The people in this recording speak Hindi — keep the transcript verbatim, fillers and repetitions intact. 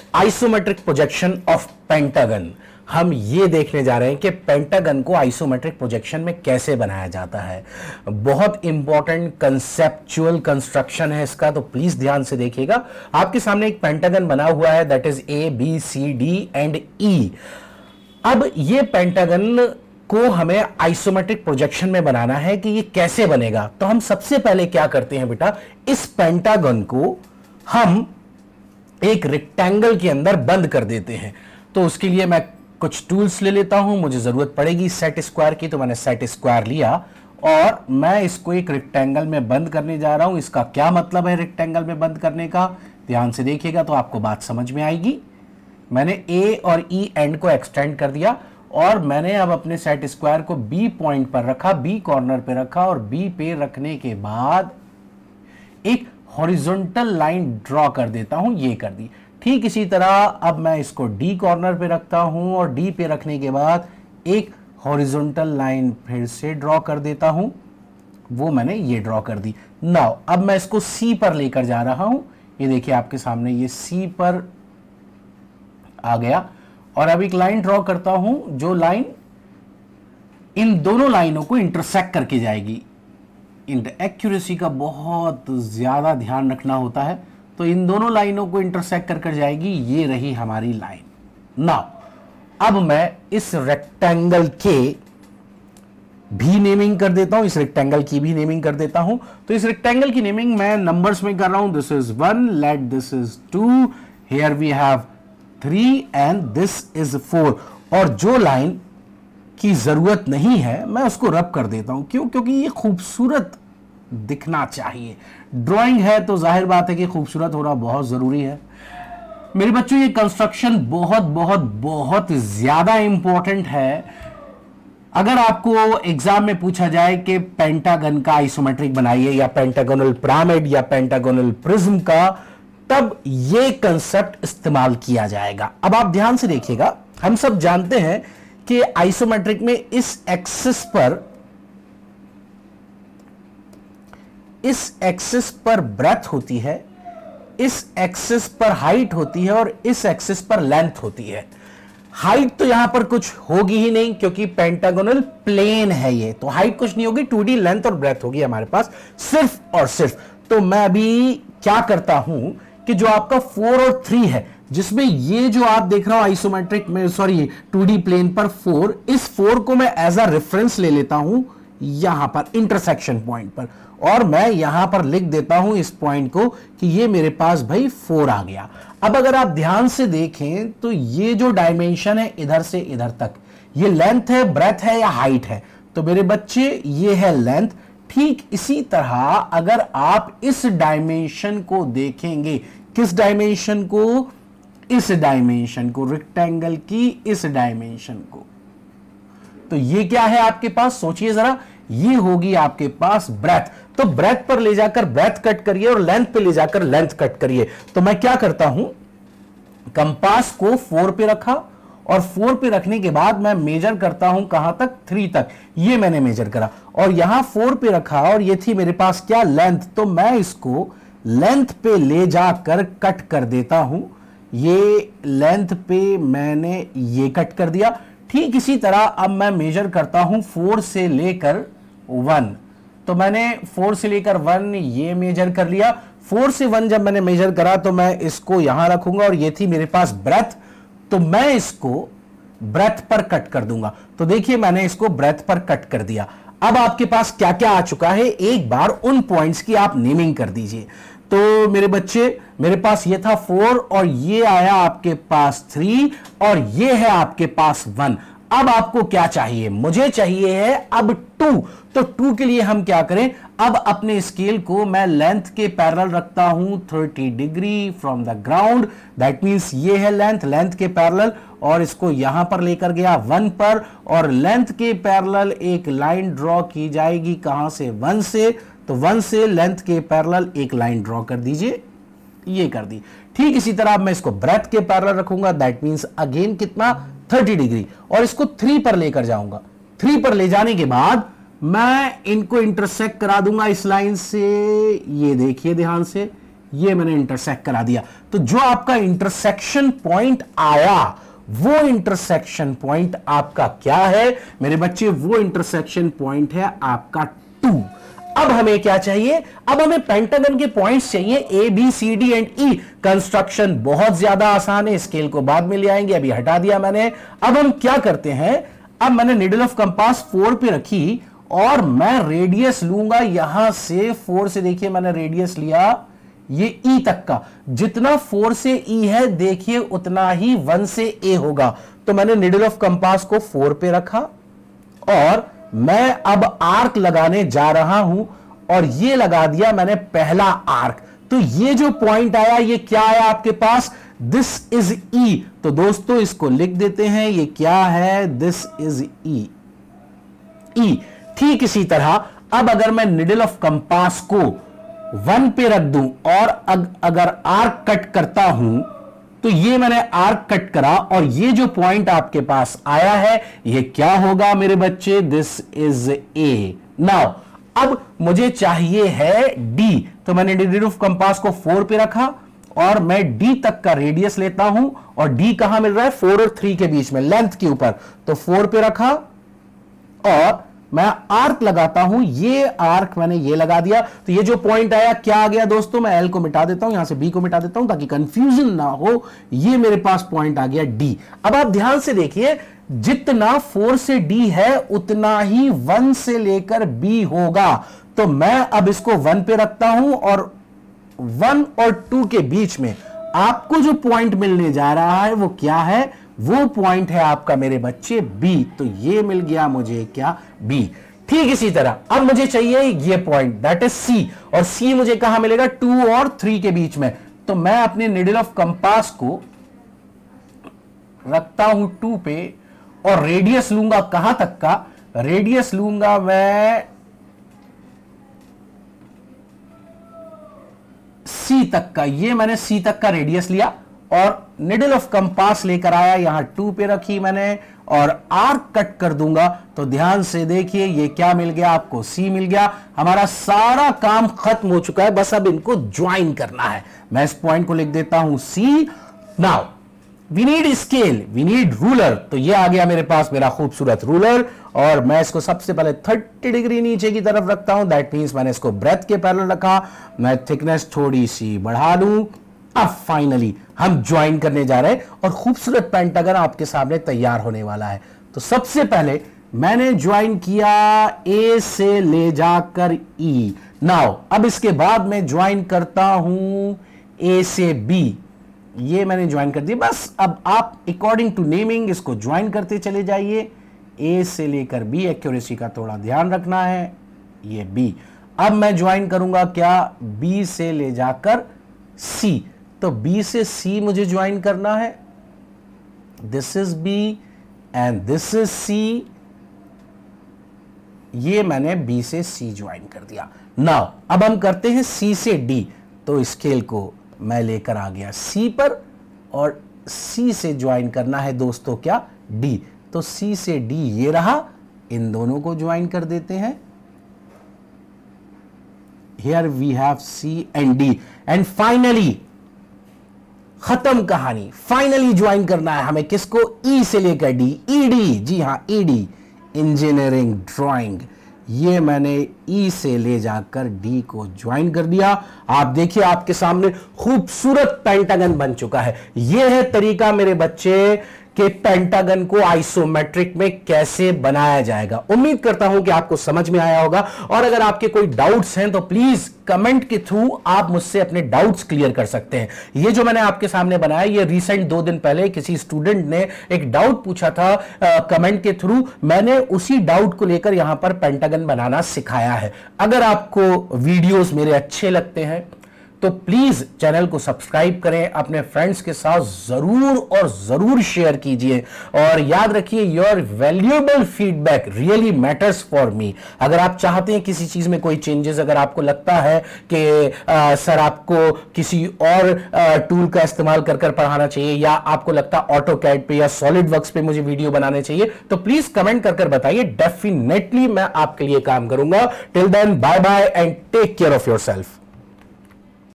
Isometric projection of pentagon. हम ये देखने जा रहे हैं कि पेंटागन को आइसोमेट्रिक प्रोजेक्शन में कैसे बनाया जाता है। बहुत इंपॉर्टेंट कंसेप्चुअल कंस्ट्रक्शन है इसका, तो प्लीज ध्यान से देखिएगा। आपके सामने एक पेंटागन बना हुआ है, that is A B C D and E. अब ये पेंटागन को हमें आइसोमेट्रिक प्रोजेक्शन में बनाना है कि ये कैसे बनेगा। तो हम सबसे पहले क्या करते हैं बेटा, इस पेंटागन को हम एक रेक्टेंगल के अंदर बंद कर देते हैं। तो उसके लिए मैं कुछ टूल्स ले लेता हूं, मुझे जरूरत पड़ेगी सेट स्क्वायर की, तो मैंने सेट स्क्वायर लिया और मैं इसको एक रेक्टेंगल में बंद करने जा रहा हूं। इसका क्या मतलब है रेक्टेंगल में बंद करने का, ध्यान से देखिएगा तो आपको बात समझ में आएगी। मैंने ए और ई एंड को एक्सटेंड कर दिया और मैंने अब अपने सेट स्क्वायर को बी पॉइंट पर रखा, बी कॉर्नर पे रखा और बी पे रखने के बाद एक हॉरिजॉन्टल लाइन ड्रॉ कर देता हूं, ये कर दी। ठीक इसी तरह अब मैं इसको डी कॉर्नर पे रखता हूं और डी पे रखने के बाद एक हॉरिजॉन्टल लाइन फिर से ड्रॉ कर देता हूं, वो मैंने ये ड्रॉ कर दी। नाउ अब मैं इसको सी पर लेकर जा रहा हूं, ये देखिए आपके सामने ये सी पर आ गया और अब एक लाइन ड्रॉ करता हूं जो लाइन इन दोनों लाइनों को इंटरसेक्ट करके जाएगी। एक्यूरेसी का बहुत ज्यादा ध्यान रखना होता है, तो इन दोनों लाइनों को इंटरसेक्ट कर कर जाएगी, ये रही हमारी लाइन। नाउ अब मैं इस रेक्टेंगल के भी नेमिंग कर देता हूं, इस रेक्टेंगल की भी नेमिंग कर देता हूं। तो इस रेक्टेंगल की नेमिंग मैं नंबर्स में कर रहा हूं, this is one, let this is two, here we have three and this is four. और जो लाइन की जरूरत नहीं है मैं उसको रब कर देता हूं। क्यों? क्योंकि ये खूबसूरत दिखना चाहिए। ड्राइंग है तो जाहिर बात है कि खूबसूरत होना बहुत जरूरी है। मेरे बच्चों ये कंस्ट्रक्शन बहुत बहुत बहुत ज्यादा इंपॉर्टेंट है। अगर आपको एग्जाम में पूछा जाए कि पेंटागन का आइसोमेट्रिक बनाइए या पेंटागोनल पिरामिड या पेंटागोनल प्रिज्म का, तब ये कंसेप्ट इस्तेमाल किया जाएगा। अब आप ध्यान से देखिएगा, हम सब जानते हैं कि आइसोमेट्रिक में इस एक्सिस पर इस एक्सिस पर ब्रेथ होती है, इस एक्सिस पर हाइट होती है और इस एक्सिस पर लेंथ होती है। हाइट तो यहां पर कुछ होगी ही नहीं क्योंकि पेंटागोनल प्लेन है ये, तो हाइट कुछ नहीं होगी, टू डी लेंथ और ब्रेथ होगी हमारे पास सिर्फ और सिर्फ। तो मैं अभी क्या करता हूं कि जो आपका फोर और थ्री है, जिसमें ये जो आप देख रहे हो आइसोमेट्रिक में, सॉरी टू डी प्लेन पर फोर, इस फोर को मैं एज अ रेफरेंस ले लेता हूं यहां पर इंटरसेक्शन पॉइंट पर, और मैं यहां पर लिख देता हूं इस पॉइंट को कि ये मेरे पास भाई फोर आ गया। अब अगर आप ध्यान से देखें तो ये जो डायमेंशन है इधर से इधर तक, ये लेंथ है, ब्रेथ है या हाइट है, तो मेरे बच्चे ये है लेंथ। ठीक इसी तरह अगर आप इस डायमेंशन को देखेंगे, किस डायमेंशन को, इस डायमेंशन को, रेक्टेंगल की इस डायमेंशन को, तो ये क्या है आपके पास, सोचिए जरा, ये होगी आपके पास ब्रेथ। तो ब्रेथ पर ले जाकर ब्रेथ कट करिए और लेंथ पे ले जाकर लेंथ कट करिए। तो मैं क्या करता हूं, कंपास को फोर पे रखा और फोर पे रखने के बाद मैं मेजर करता हूं कहां तक, थ्री तक, ये मैंने मेजर करा और यहां फोर पे रखा और ये थी मेरे पास क्या, लेंथ। तो मैं इसको लेंथ पे ले जाकर कट कर देता हूं, ये लेंथ पे मैंने ये कट कर दिया। ठीक इसी तरह अब मैं मेजर करता हूं फोर से लेकर वन, तो मैंने फोर से लेकर वन ये मेजर कर लिया। फोर से वन जब मैंने मेजर करा तो मैं इसको यहां रखूंगा और ये थी मेरे पास ब्रेथ, तो मैं इसको ब्रेथ पर कट कर दूंगा। तो देखिए मैंने इसको ब्रेथ पर कट कर दिया। अब आपके पास क्या क्या आ चुका है, एक बार उन पॉइंट्स की आप नेमिंग कर दीजिए। तो मेरे बच्चे, मेरे पास ये था फोर और ये आया आपके पास थ्री और ये है आपके पास वन। अब आपको क्या चाहिए, मुझे चाहिए है अब टू। तो टू के लिए हम क्या करें, अब अपने स्केल को मैं लेंथ के पैरेलल रखता हूं thirty degree from the ground, that means ये है लेंथ, लेंथ के पैरेलल, और इसको यहां पर लेकर गया वन पर, और लेंथ के पैरेलल एक लाइन ड्रॉ की जाएगी, कहां से, वन से। तो वन से लेंथ के पैरेलल एक लाइन ड्रॉ कर दीजिए, ये कर दी। ठीक इसी तरह मैं इसको ब्रेथ के पैरेलल रखूंगा, दैट मींस अगेन कितना, थर्टी डिग्री, और इसको थ्री पर लेकर जाऊंगा। थ्री पर ले जाने के बाद मैं इनको इंटरसेक्ट करा दूंगा इस लाइन से, ये देखिए ध्यान से, ये मैंने इंटरसेक्ट करा दिया। तो जो आपका इंटरसेक्शन पॉइंट आया वो इंटरसेक्शन पॉइंट आपका क्या है मेरे बच्चे? वो इंटरसेक्शन पॉइंट है आपका टू। अब हमें क्या चाहिए? अब हमें पेंटागन के पॉइंट्स चाहिए A B C D and E. Construction बहुत ज्यादा आसान है, स्केल को बाद में ले आएंगे, अभी हटा दिया मैंने। अब हम क्या करते हैं, अब मैंने निडल ऑफ कंपास फोर पे रखी और मैं रेडियस लूंगा यहां से फोर से। देखिए मैंने रेडियस लिया ये ई तक का, जितना फोर से ई है देखिए उतना ही वन से ए होगा। तो मैंने निडल ऑफ कंपास को फोर पे रखा और मैं अब आर्क लगाने जा रहा हूं और ये लगा दिया मैंने पहला आर्क। तो ये जो पॉइंट आया ये क्या आया आपके पास? दिस इज ई। तो दोस्तों इसको लिख देते हैं, ये क्या है? दिस इज ई। ई ठीक इसी तरह अब अगर मैं निडल ऑफ कंपास को वन पे रख दूं और अग, अगर आर्क कट करता हूं तो ये मैंने आर्क कट करा और ये जो पॉइंट आपके पास आया है ये क्या होगा मेरे बच्चे? This is a. नाउ अब मुझे चाहिए है डी। तो मैंने निडल ऑफ कंपास को फोर पे रखा और मैं डी तक का रेडियस लेता हूं और डी कहां मिल रहा है? फोर और थ्री के बीच में, लेंथ के ऊपर। तो फोर पे रखा और मैं आर्क लगाता हूं, ये आर्क मैंने ये लगा दिया। तो ये जो पॉइंट आया क्या आ गया दोस्तों? मैं एल को मिटा देता हूं, यहां से बी को मिटा देता हूं ताकि कंफ्यूजन ना हो। ये मेरे पास पॉइंट आ गया डी। अब आप ध्यान से देखिए, जितना फोर से डी है उतना ही वन से लेकर बी होगा। तो मैं अब इसको वन पे रखता हूं और वन और टू के बीच में आपको जो पॉइंट मिलने जा रहा है वो क्या है? वो पॉइंट है आपका मेरे बच्चे बी। तो ये मिल गया मुझे क्या? बी। ठीक इसी तरह अब मुझे चाहिए ये पॉइंट, दैट इज सी। और सी मुझे कहां मिलेगा? टू और थ्री के बीच में। तो मैं अपने निडल ऑफ कंपास को रखता हूं टू पे और रेडियस लूंगा कहां तक का? रेडियस लूंगा मैं सी तक का। ये मैंने सी तक का रेडियस लिया और निडल ऑफ कंपास लेकर आया, यहां टू पे रखी मैंने और आर्क कट कर दूंगा। तो ध्यान से देखिए ये क्या मिल गया आपको? सी मिल गया। हमारा सारा काम खत्म हो चुका है, बस अब इनको ज्वाइन करना है। मैं इस पॉइंट को लिख देता हूं C. Now we need scale, we need ruler. तो ये आ गया मेरे पास मेरा खूबसूरत रूलर और मैं इसको सबसे पहले थर्टी डिग्री नीचे की तरफ रखता हूं। दैट मीन्स मैंने इसको ब्रेथ के पैरेलल रखा। मैं थिकनेस थोड़ी सी बढ़ा लूं। अब फाइनली हम ज्वाइन करने जा रहे हैं और खूबसूरत पेंटागन आपके सामने तैयार होने वाला है। तो सबसे पहले मैंने ज्वाइन किया ए से ले जाकर ई। नाउ अब इसके बाद मैं ज्वाइन करता हूं ए से बी। ये मैंने ज्वाइन कर दिया। बस अब आप अकॉर्डिंग टू नेमिंग इसको ज्वाइन करते चले जाइए। ए से लेकर बी, एक्यूरेसी का थोड़ा ध्यान रखना है। ये बी। अब मैं ज्वाइन करूंगा क्या? बी से ले जाकर सी। तो बी से सी मुझे ज्वाइन करना है। This is B and this is C. ये मैंने बी से सी ज्वाइन कर दिया। नाउ अब हम करते हैं सी से डी। तो स्केल को मैं लेकर आ गया सी पर और सी से ज्वाइन करना है दोस्तों क्या? डी। तो सी से डी ये रहा, इन दोनों को ज्वाइन कर देते हैं। Here we have C and D and finally खत्म कहानी। फाइनली ज्वाइन करना है हमें किसको? ई से लेकर डी। ईडी, जी हां ईडी, इंजीनियरिंग ड्राइंग। ये मैंने ई से ले जाकर डी को ज्वाइन कर दिया। आप देखिए आपके सामने खूबसूरत पेंटागन बन चुका है। यह है तरीका मेरे बच्चे कि पेंटागन को आइसोमेट्रिक में कैसे बनाया जाएगा। उम्मीद करता हूं कि आपको समझ में आया होगा और अगर आपके कोई डाउट्स हैं तो प्लीज कमेंट के थ्रू आप मुझसे अपने डाउट्स क्लियर कर सकते हैं। ये जो मैंने आपके सामने बनाया ये रिसेंट दो दिन पहले किसी स्टूडेंट ने एक डाउट पूछा था आ, कमेंट के थ्रू। मैंने उसी डाउट को लेकर यहां पर पेंटागन बनाना सिखाया है। अगर आपको वीडियोस मेरे अच्छे लगते हैं तो प्लीज चैनल को सब्सक्राइब करें, अपने फ्रेंड्स के साथ जरूर और जरूर शेयर कीजिए और याद रखिए your valuable feedback really matters for me. अगर आप चाहते हैं किसी चीज में कोई चेंजेस, अगर आपको लगता है कि आ, सर आपको किसी और आ, टूल का इस्तेमाल कर कर पढ़ाना चाहिए या आपको लगता है ऑटो कैड पे या सॉलिड वर्क्स पे मुझे वीडियो बनाने चाहिए तो प्लीज कमेंट कर कर बताइए। डेफिनेटली मैं आपके लिए काम करूंगा। Till then bye bye and take care of yourself.